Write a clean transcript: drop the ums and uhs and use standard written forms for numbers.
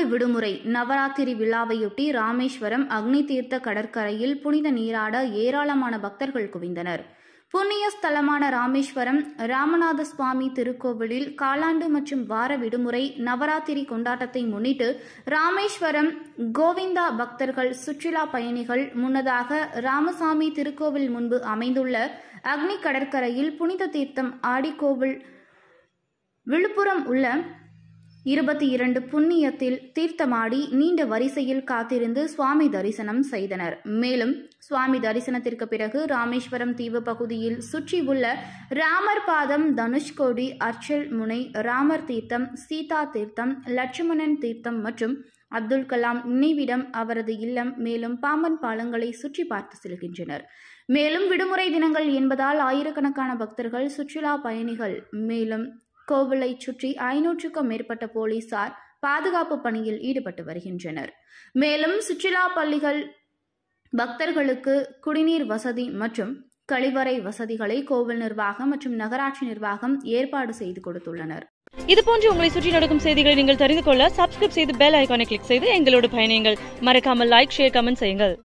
விடுமுறை நவராத்திரி விழாவையொட்டி ராமேஸ்வரம் அக்னி தீர்த்த கடற்கரையில் புனித நீராட ஏராளமான பக்தர்கள் குவிந்தனர். புண்ணிய ஸ்தலமான ராமேஸ்வரம் ராமநாத சுவாமி திருக்கோவிலில் காலாண்டு மற்றும் வார விடுமுறை நவராத்திரி கொண்டாட்டத்தை முன்னிட்டு ராமேஸ்வரம் கோவிந்தா பக்தர்கள் சுற்றுலா பயணிகள் முன்னதாக ராமசாமி திருக்கோவில் முன்பு அமைந்துள்ள அக்னி கடற்கரையில் புனித தீர்த்தம் ஆடிக்கோவில் விழுப்புரம் உள்ள 22 புண்ணியத்தில் தீர்த்தமாடி நீண்ட வரிசையில் காத்திருந்து சுவாமி தரிசனம் செய்தனர். மேலும் சுவாமி தரிசனத்திற்கு பிறகு ராமேஸ்வரம் தீவு பகுதியில் சுற்றி உள்ள ராமர் பாதம், தனுஷ்கோடி, அர்ச்சல் முனை, ராமர் தீர்த்தம், சீதா தீர்த்தம், லட்சுமணன் தீர்த்தம் மற்றும் அப்துல் கலாம் நினைவிடம், அவரது இல்லம், மேலும் பாம்பன் பாலங்களை சுற்றி பார்த்து செல்கின்றனர். மேலும் விடுமுறை தினங்கள் என்பதால் ஆயிரக்கணக்கான பக்தர்கள், சுற்றுலா பயணிகள் மேலும் கோவிலை சுற்றி 500க்கும் மேற்பட்ட போலீசார் பாதுகாப்பு பணியில் ஈடுபட்டு வருகின்றனர். மேலும் சுற்றுலா பள்ளிகள் பக்தர்களுக்கு குடிநீர் வசதி மற்றும் கழிவறை வசதிகளை கோவில் நிர்வாகம் மற்றும் நகராட்சி நிர்வாகம் ஏற்பாடு செய்து கொடுத்துள்ளனர். இதுபோன்று உங்களை சுற்றி நடக்கும் செய்திகளை நீங்கள் தெரிந்து கொள்ள சப்ஸ்கிரைப் செய்து பெல் ஐகானை கிளிக் செய்து எங்களோடு பயணியுங்கள். மறக்காமல் லைக், ஷேர், கமெண்ட் செய்யுங்கள்.